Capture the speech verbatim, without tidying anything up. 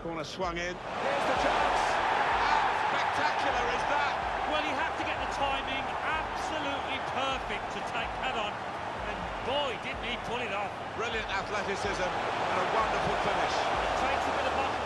Corner swung in. Here's the chance. How spectacular is that? Well, you have to get the timing absolutely perfect to take that on. And boy, didn't he pull it off. Brilliant athleticism and a wonderful finish. It takes a bit of bottom